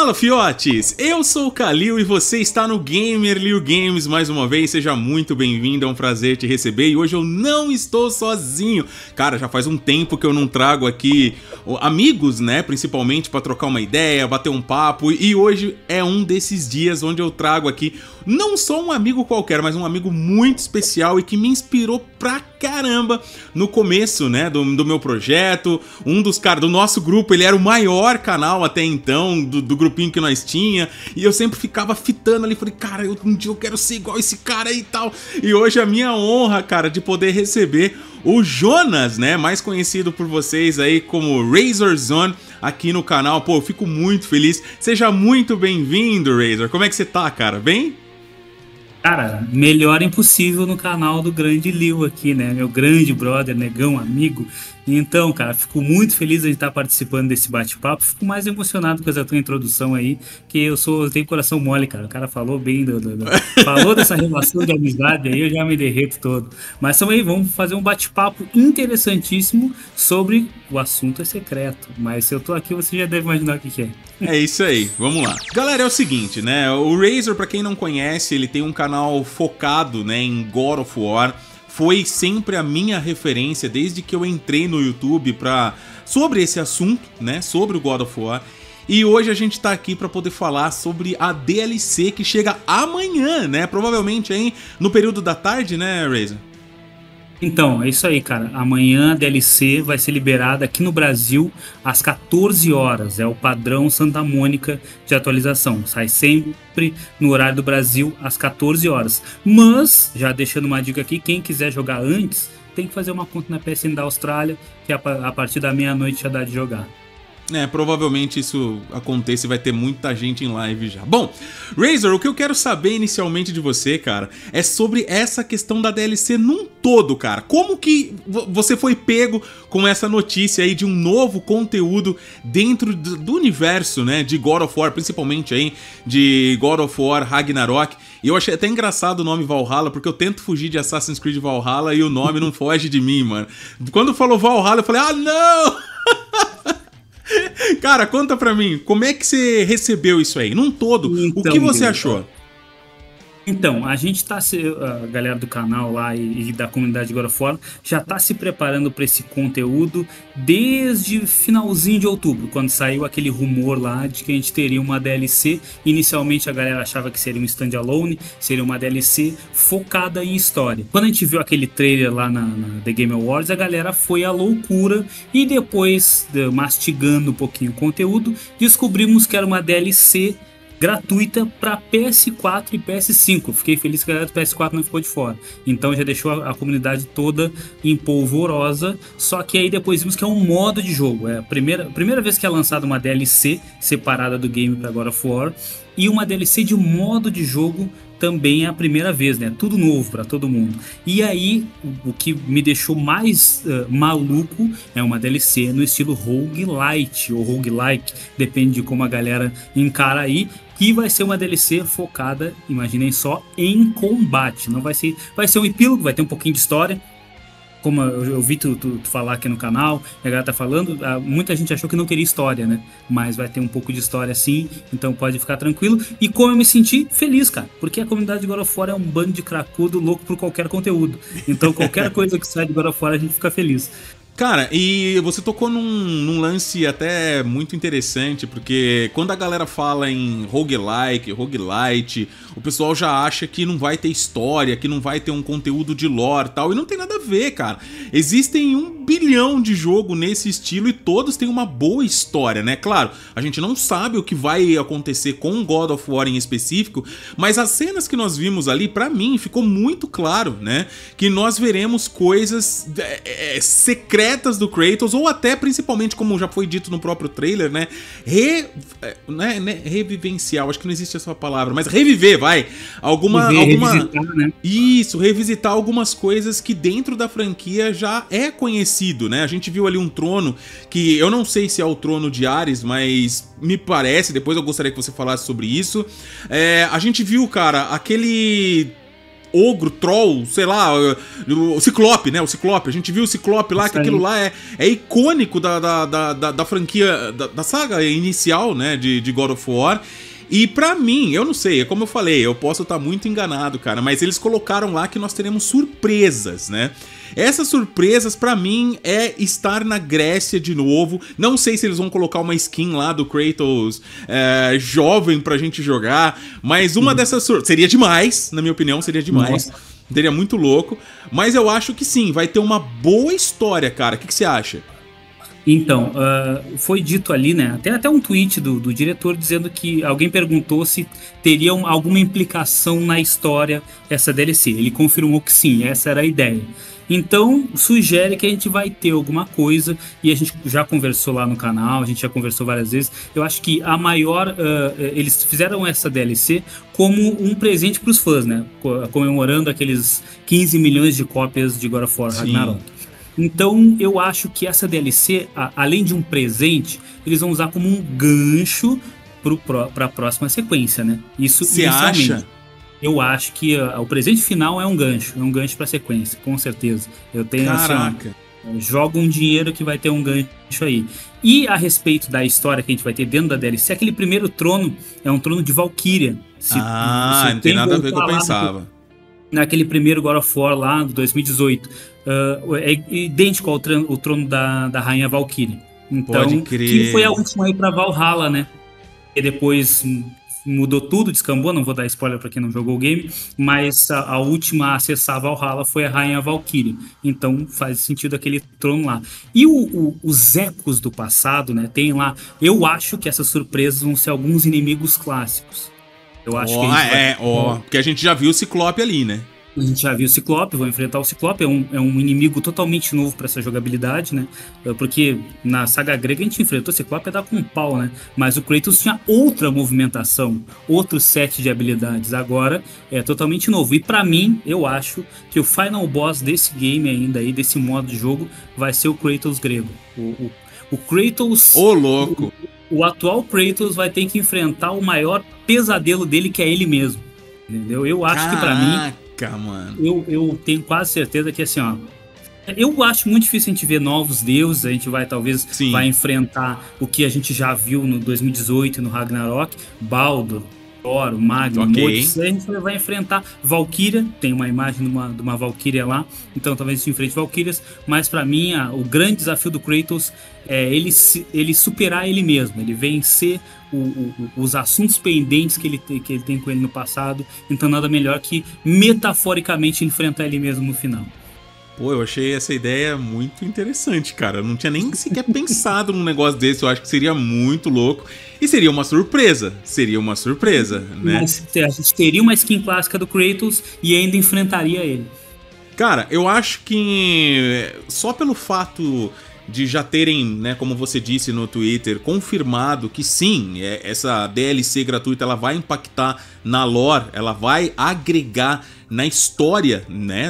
Fala, fiotes! Eu sou o Kalil e você está no Gamer Liu Games mais uma vez. Seja muito bem-vindo, é um prazer te receber. E hoje eu não estou sozinho. Cara, já faz um tempo que eu não trago aqui amigos, né? Principalmente para trocar uma ideia, bater um papo. E hoje é um desses dias onde eu trago aqui não só um amigo qualquer, mas um amigo muito especial e que me inspirou pra caramba no começo, né, do meu projeto. Um dos caras do nosso grupo, ele era o maior canal até então, do grupinho que nós tinha, e eu sempre ficava fitando ali, falei, cara, um dia eu quero ser igual esse cara aí e tal. E hoje é a minha honra, cara, de poder receber o Jonas, né, mais conhecido por vocês aí como Razorzone, aqui no canal. Pô, eu fico muito feliz. Seja muito bem-vindo, Razor. Como é que você tá, cara? Bem? Cara, melhor impossível no canal do grande Liu aqui, né? Meu grande brother, negão, amigo. Então, cara, fico muito feliz de estar participando desse bate-papo. Fico mais emocionado com essa tua introdução aí, que eu tenho coração mole, cara. O cara falou bem, falou dessa relação de amizade aí, eu já me derreto todo. Mas também vamos fazer um bate-papo interessantíssimo sobre o assunto é secreto. Mas se eu tô aqui, você já deve imaginar o que é. É isso aí, vamos lá. Galera, é o seguinte, né? O Razor, pra quem não conhece, ele tem um canal focado, né, em God of War. Foi sempre a minha referência desde que eu entrei no YouTube sobre esse assunto, né, sobre o God of War. E hoje a gente tá aqui pra poder falar sobre a DLC que chega amanhã, né, provavelmente aí no período da tarde, né, Razor? Então, é isso aí, cara. Amanhã a DLC vai ser liberada aqui no Brasil às 14 horas. É o padrão Santa Mônica de atualização. Sai sempre no horário do Brasil às 14 horas. Mas, já deixando uma dica aqui, quem quiser jogar antes, tem que fazer uma conta na PSN da Austrália, que a partir da meia-noite já dá de jogar. É, provavelmente isso aconteça e vai ter muita gente em live já. Bom, Razor, o que eu quero saber inicialmente de você, cara, é sobre essa questão da DLC num todo, cara. Como que você foi pego com essa notícia aí de um novo conteúdo dentro do universo, né, de God of War, principalmente aí de God of War Ragnarok? E eu achei até engraçado o nome Valhalla, porque eu tento fugir de Assassin's Creed Valhalla e o nome não foge de mim, mano. Quando falou Valhalla, eu falei, ah, não! Cara, conta pra mim, como é que você recebeu isso aí? Num todo, o que você achou? Então, a gente tá, a galera do canal lá e da comunidade God of War já tá se preparando para esse conteúdo desde finalzinho de outubro, quando saiu aquele rumor lá de que a gente teria uma DLC. Inicialmente a galera achava que seria um standalone, seria uma DLC focada em história. Quando a gente viu aquele trailer lá na The Game Awards, a galera foi à loucura e depois, mastigando um pouquinho o conteúdo, descobrimos que era uma DLC gratuita para PS4 e PS5. Fiquei feliz que a galera do PS4 não ficou de fora. Então já deixou a comunidade toda em polvorosa. Só que aí depois vimos que é um modo de jogo. É a primeira vez que é lançada uma DLC separada do game para God of War. E uma DLC de modo de jogo também é a primeira vez, né? Tudo novo para todo mundo. E aí, o que me deixou mais maluco é uma DLC no estilo roguelite ou roguelike, depende de como a galera encara aí. Que vai ser uma DLC focada, imaginem só, em combate. Não vai ser um epílogo, vai ter um pouquinho de história. Como eu vi tu falar aqui no canal, a galera tá falando, muita gente achou que não queria história, né? Mas vai ter um pouco de história sim, então pode ficar tranquilo. E como eu me senti feliz, cara, porque a comunidade de God of War é um bando de cracudo louco por qualquer conteúdo. Então qualquer coisa que sai de God of War a gente fica feliz. Cara, e você tocou num lance até muito interessante, porque quando a galera fala em roguelike, roguelite, o pessoal já acha que não vai ter história, que não vai ter um conteúdo de lore e tal, e não tem nada a ver, cara. Existem 1 bilhão de jogo nesse estilo e todos têm uma boa história, né? Claro, a gente não sabe o que vai acontecer com God of War em específico, mas as cenas que nós vimos ali, pra mim, ficou muito claro, né? Que nós veremos coisas secretas do Kratos, ou até, principalmente, como já foi dito no próprio trailer, né? Revivencial, acho que não existe essa palavra, mas reviver, vai! Revisitar, né? Isso, revisitar algumas coisas que dentro da franquia já é conhecido, né? A gente viu ali um trono, que eu não sei se é o trono de Ares, mas me parece, depois eu gostaria que você falasse sobre isso. A gente viu, cara, aquele ogro, troll, sei lá, o Ciclope, né? O Ciclope. A gente viu o Ciclope lá, que aquilo lá é icônico da franquia, da saga inicial, né? De God of War. E pra mim, eu não sei, é como eu falei, eu posso estar muito enganado, cara, mas eles colocaram lá que nós teremos surpresas, né? Essas surpresas, pra mim, é estar na Grécia de novo. Não sei se eles vão colocar uma skin lá do Kratos jovem pra gente jogar, mas uma dessas seria demais, na minha opinião, seria demais. Nossa. Seria muito louco, mas eu acho que sim, vai ter uma boa história, cara. O que você acha? Então, foi dito ali, né? Até um tweet do diretor dizendo que alguém perguntou se teria alguma implicação na história essa DLC. Ele confirmou que sim, essa era a ideia. Então, sugere que a gente vai ter alguma coisa, e a gente já conversou lá no canal, a gente já conversou várias vezes. Eu acho que a maior... eles fizeram essa DLC como um presente para os fãs, né? Comemorando aqueles 15 milhões de cópias de God of War Ragnarok. Então, eu acho que essa DLC, além de um presente, eles vão usar como um gancho para a próxima sequência, né? Isso. Você acha? Eu acho que o presente final é um gancho para a sequência, com certeza. Eu tenho, caraca, assim, joga um dinheiro que vai ter um gancho aí. E a respeito da história que a gente vai ter dentro da DLC, aquele primeiro trono é um trono de Valkyria. Não tem nada a ver com o que eu pensava. Naquele primeiro God of War lá, de 2018. É idêntico ao trono da Rainha Valkyrie. Então, pode crer. Que foi a última aí pra Valhalla, né? E depois mudou tudo, descambou, não vou dar spoiler pra quem não jogou o game, mas a última a acessar Valhalla foi a Rainha Valkyrie. Então faz sentido aquele trono lá. E os ecos do passado, né? Tem lá. Eu acho que essas surpresas vão ser alguns inimigos clássicos. Eu acho que porque a gente já viu o Ciclope ali, né? A gente já viu o Ciclope, vou enfrentar o Ciclope, é um inimigo totalmente novo para essa jogabilidade, né? Porque na saga grega a gente enfrentou o Ciclope e dar com um pau, né? Mas o Kratos tinha outra movimentação, outro set de habilidades. Agora é totalmente novo. E para mim, eu acho que o final boss desse game ainda aí, desse modo de jogo, vai ser o Kratos grego. O Kratos... Ô, louco! O atual Kratos vai ter que enfrentar o maior pesadelo dele, que é ele mesmo. Entendeu? Eu acho que pra mim... Mano. Eu tenho quase certeza que assim, ó. Eu acho muito difícil a gente ver novos deuses. A gente vai vai enfrentar o que a gente já viu no 2018 no Ragnarok, Baldur, Thor, Magni, Modus. A gente vai enfrentar Valkyria. Tem uma imagem de uma Valkyria lá. Então talvez a gente enfrente Valkyrias. Mas pra mim o grande desafio do Kratos é ele superar ele mesmo. Ele vencer os assuntos pendentes que ele tem com ele no passado. Então nada melhor que metaforicamente enfrentar ele mesmo no final. Pô, eu achei essa ideia muito interessante, cara. Eu não tinha nem sequer pensado num negócio desse. Eu acho que seria muito louco. E seria uma surpresa. Né? Mas a gente teria uma skin clássica do Kratos e ainda enfrentaria ele. Cara, eu acho que só pelo fato de já terem, né, como você disse no Twitter, confirmado que sim, essa DLC gratuita ela vai impactar na lore, ela vai agregar na história, né,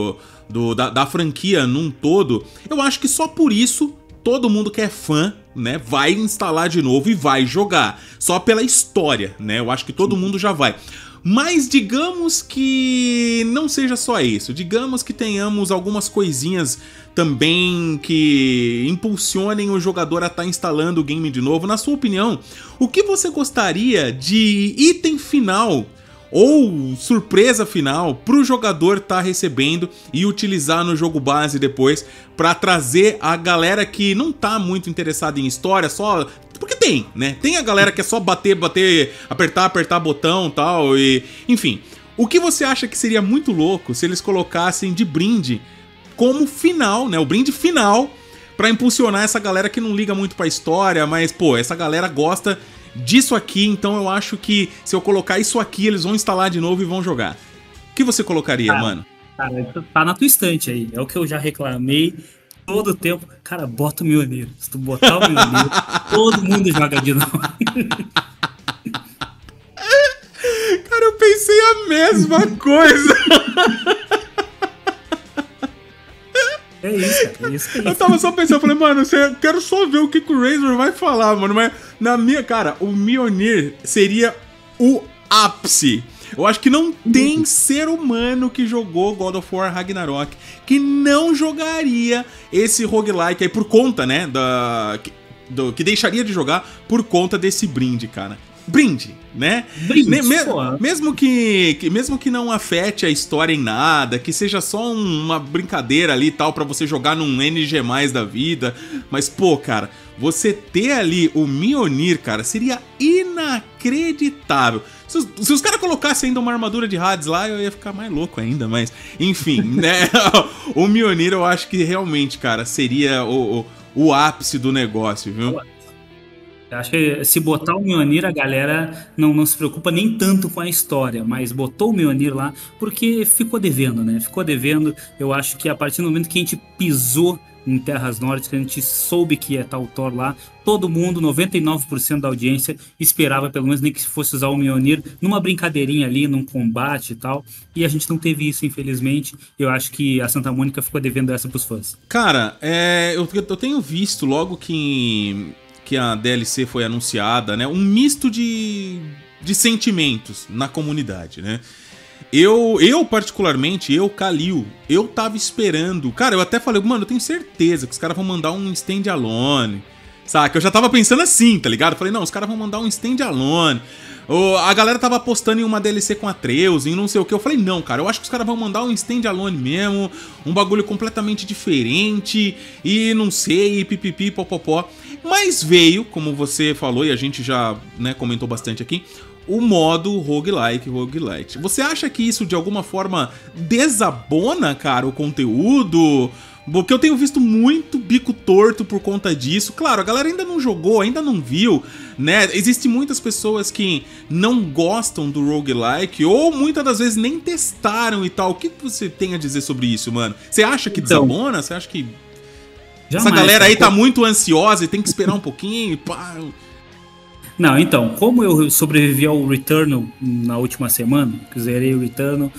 da franquia num todo. Eu acho que só por isso todo mundo que é fã, né, vai instalar de novo e vai jogar. Só pela história, né, eu acho que todo mundo já vai. Mas digamos que não seja só isso, digamos que tenhamos algumas coisinhas também que impulsionem o jogador a estar instalando o game de novo. Na sua opinião, o que você gostaria de item final ou surpresa final pro jogador estar recebendo e utilizar no jogo base depois para trazer a galera que não tá muito interessada em história, só... Porque tem, né? Tem a galera que é só bater, apertar botão e tal, e... Enfim, o que você acha que seria muito louco se eles colocassem de brinde como final, né? O brinde final pra impulsionar essa galera que não liga muito pra história, mas, pô, essa galera gosta disso aqui, então eu acho que se eu colocar isso aqui, eles vão instalar de novo e vão jogar. O que você colocaria, mano? Cara, tá na tua estante aí. É o que eu já reclamei todo o tempo. Cara, bota o Mjolnir. Se tu botar o Mjolnir, todo mundo joga de novo. Cara, eu pensei a mesma coisa. É isso, cara. É isso. Eu tava só pensando, eu falei, mano, eu quero só ver o que o Razor vai falar, mano. Mas na minha, cara, o Mjolnir seria o ápice. Eu acho que não tem ser humano que jogou God of War Ragnarok que não jogaria esse roguelike aí por conta, né, que deixaria de jogar por conta desse brinde, cara. Brinde, né? Brinde, mesmo que não afete a história em nada, que seja só uma brincadeira ali e tal pra você jogar num NG+ da vida, mas pô, cara, você ter ali o Mjolnir, cara, seria inacreditável. Se os caras colocassem ainda uma armadura de Hades lá, eu ia ficar mais louco ainda, mas enfim, né? O Mjolnir eu acho que realmente, cara, seria o ápice do negócio, viu? Eu acho que se botar o Mjolnir, a galera não se preocupa nem tanto com a história, mas botou o Mjolnir lá porque ficou devendo, né? Ficou devendo. Eu acho que a partir do momento que a gente pisou em Terras Nórdicas, a gente soube que ia estar o Thor lá, todo mundo, 99% da audiência, esperava pelo menos nem que fosse usar o Mjolnir numa brincadeirinha ali, num combate e tal. E a gente não teve isso, infelizmente. Eu acho que a Santa Mônica ficou devendo essa pros fãs. Cara, eu tenho visto logo que a DLC foi anunciada, né? Um misto de sentimentos na comunidade, né? Eu particularmente, Kalil, eu tava esperando. Cara, eu até falei, mano, eu tenho certeza que os caras vão mandar um stand-alone. Saca? Eu já tava pensando assim, tá ligado? Eu falei, não, os caras vão mandar um stand-alone. A galera tava apostando em uma DLC com Atreus, em não sei o que. Eu falei, não, cara, eu acho que os caras vão mandar um stand-alone mesmo, um bagulho completamente diferente, e não sei, pipipi, popopó. Mas veio, como você falou, e a gente já, né, comentou bastante aqui, o modo roguelite. Você acha que isso de alguma forma desabona, cara, o conteúdo? Porque eu tenho visto muito bico torto por conta disso. Claro, a galera ainda não jogou, ainda não viu, né? Existem muitas pessoas que não gostam do roguelike ou muitas das vezes nem testaram e tal. O que você tem a dizer sobre isso, mano? Você acha que desabona? Você acha que essa galera aí tá muito ansiosa e tem que esperar um pouquinho? Pá. Não, então, como eu sobrevivi ao Returnal na última semana, que zerei o Returnal,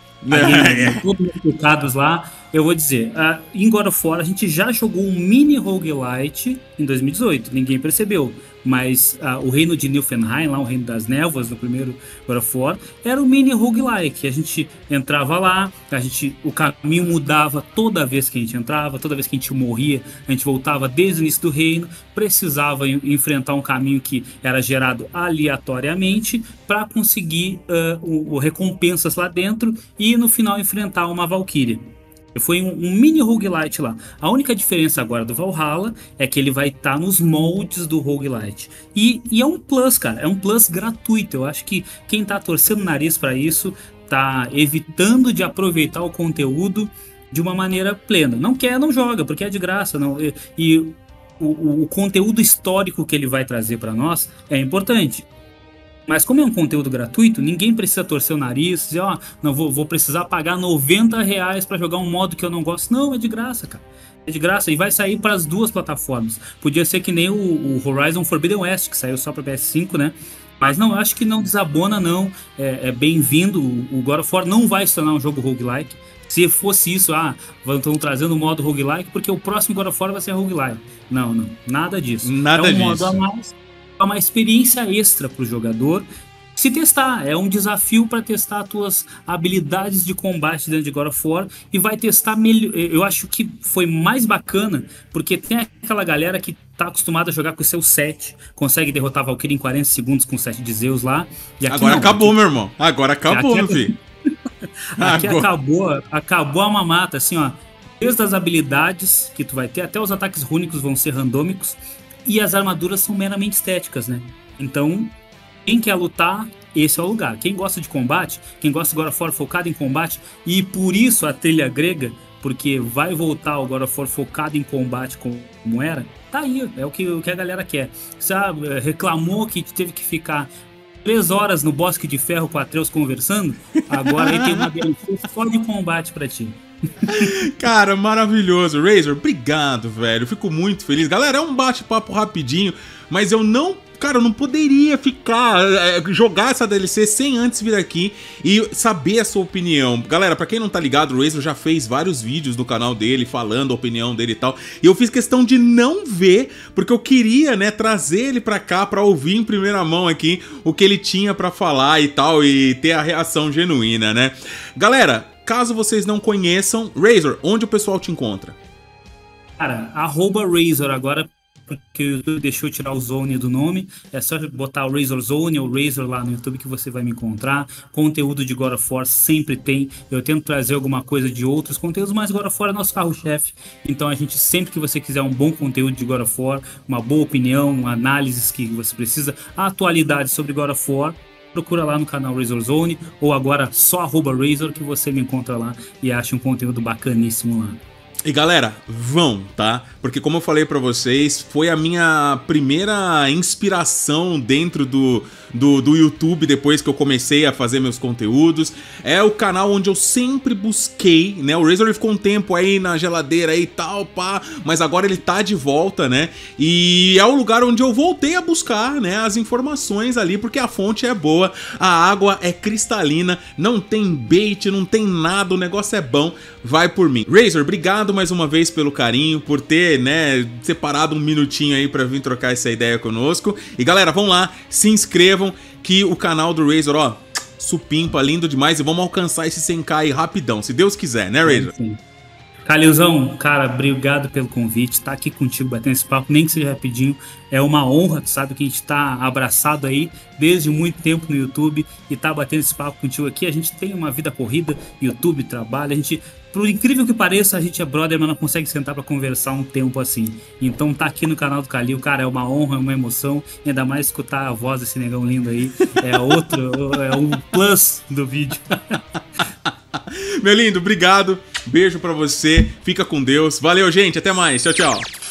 todos os pecados lá, eu vou dizer, em God of War a gente já jogou um mini roguelite em 2018, ninguém percebeu, mas o reino de Niflheim, lá o reino das névoas, no primeiro God of War, era um mini roguelike. A gente entrava lá, o caminho mudava toda vez que a gente entrava, toda vez que a gente morria, a gente voltava desde o início do reino, precisava enfrentar um caminho que era gerado aleatoriamente para conseguir recompensas lá dentro e no final enfrentar uma Valkyria. Foi um mini roguelite lá. A única diferença agora do Valhalla é que ele vai estar nos moldes do roguelite. E é um plus, cara. É um plus gratuito. Eu acho que quem tá torcendo o nariz para isso tá evitando de aproveitar o conteúdo de uma maneira plena. Não quer, não joga, porque é de graça. Não. E o conteúdo histórico que ele vai trazer para nós é importante. Mas como é um conteúdo gratuito, ninguém precisa torcer o nariz, dizer, não vou precisar pagar R$90 para jogar um modo que eu não gosto. Não, é de graça, cara. É de graça e vai sair para as duas plataformas. Podia ser que nem o Horizon Forbidden West, que saiu só para PS5, né? Mas não, eu acho que não desabona, não. É bem-vindo. O God of War não vai se tornar um jogo roguelike. Se fosse isso, estão trazendo o modo roguelike porque o próximo God of War vai ser roguelike. Não, nada disso. Nada disso. Modo a mais. É uma experiência extra para o jogador se testar. É um desafio para testar as tuas habilidades de combate dentro de God of War e vai testar melhor. Eu acho que foi mais bacana porque tem aquela galera que tá acostumada a jogar com o seu set, consegue derrotar a Valkyrie em 40 segundos com o set de Zeus lá. E aqui agora acabou, meu irmão. Agora acabou, meu filho. Aqui acabou a mamata, assim, ó. Desde as habilidades que tu vai ter, até os ataques rúnicos vão ser randômicos. E as armaduras são meramente estéticas, né? Então, quem quer lutar, esse é o lugar. Quem gosta de combate, quem gosta de God of War focado em combate, e por isso a trilha grega, porque vai voltar o God of War focado em combate como era, tá aí, é o que a galera quer. Sabe, reclamou que teve que ficar 3 horas no Bosque de Ferro com Atreus conversando, agora aí tem uma DLC só de combate pra ti. Cara, maravilhoso. Razor, obrigado, velho. Fico muito feliz. Galera, é um bate-papo rapidinho, mas eu não cara, eu não poderia ficar, jogar essa DLC sem antes vir aqui e saber a sua opinião. Galera, pra quem não tá ligado, o Razor já fez vários vídeos no canal dele falando a opinião dele e tal, e eu fiz questão de não ver, porque eu queria, né, trazer ele pra cá pra ouvir em primeira mão aqui o que ele tinha pra falar e tal, e ter a reação genuína, né? Galera, caso vocês não conheçam, Razor, onde o pessoal te encontra? Cara, @Razor agora, porque o YouTube deixou eu tirar o Zone do nome, é só botar o Razor Zone ou Razor lá no YouTube que você vai me encontrar. Conteúdo de God of War sempre tem, eu tento trazer alguma coisa de outros conteúdos, mas God of War é nosso carro-chefe, então a gente, sempre que você quiser um bom conteúdo de God of War, uma boa opinião, análises que você precisa, atualidade sobre God of War, procura lá no canal Razor Zone, ou agora só @Razor que você me encontra lá e acha um conteúdo bacaníssimo lá. E galera, vão, tá? Porque como eu falei pra vocês, foi a minha primeira inspiração dentro do YouTube depois que eu comecei a fazer meus conteúdos. É o canal onde eu sempre busquei, né? O Razor ficou um tempo aí na geladeira aí e tal, pá, mas agora ele tá de volta, né? E é o lugar onde eu voltei a buscar, né, as informações ali, porque a fonte é boa, a água é cristalina, não tem bait, não tem nada, o negócio é bom, vai por mim. Razor, obrigado mais uma vez pelo carinho, por ter, né, separado um minutinho aí pra vir trocar essa ideia conosco. E galera, vão lá, se inscrevam que o canal do Razor, ó, supimpa, lindo demais, e vamos alcançar esse 100k aí rapidão, se Deus quiser, né, Razor? Sim. Calilzão, cara, obrigado pelo convite, tá aqui contigo batendo esse papo, nem que seja rapidinho, é uma honra, tu sabe que a gente tá abraçado aí desde muito tempo no YouTube e tá batendo esse papo contigo aqui. A gente tem uma vida corrida, YouTube, trabalho, a gente, por incrível que pareça, a gente é brother, mas não consegue sentar pra conversar um tempo assim. Então tá aqui no canal do Calil, cara, é uma honra, é uma emoção, ainda mais escutar a voz desse negão lindo aí, é um plus do vídeo. Meu lindo, obrigado, beijo pra você, fica com Deus, valeu gente, até mais, tchau, tchau.